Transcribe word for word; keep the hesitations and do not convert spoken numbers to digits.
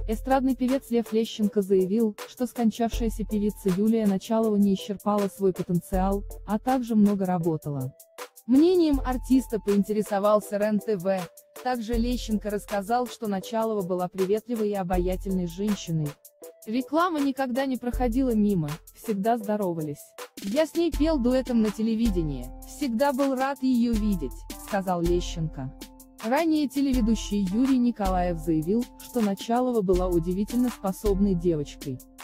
Эстрадный певец Лев Лещенко заявил, что скончавшаяся певица Юлия Началова не исчерпала свой потенциал, а также много работала. Мнением артиста поинтересовался РЕН-ТВ. Также Лещенко рассказал, что Началова была приветливой и обаятельной женщиной. Реклама никогда не проходила мимо, всегда здоровались. «Я с ней пел дуэтом на телевидении, всегда был рад ее видеть», — сказал Лещенко. Ранее телеведущий Юрий Николаев заявил, что Началова была удивительно способной девочкой.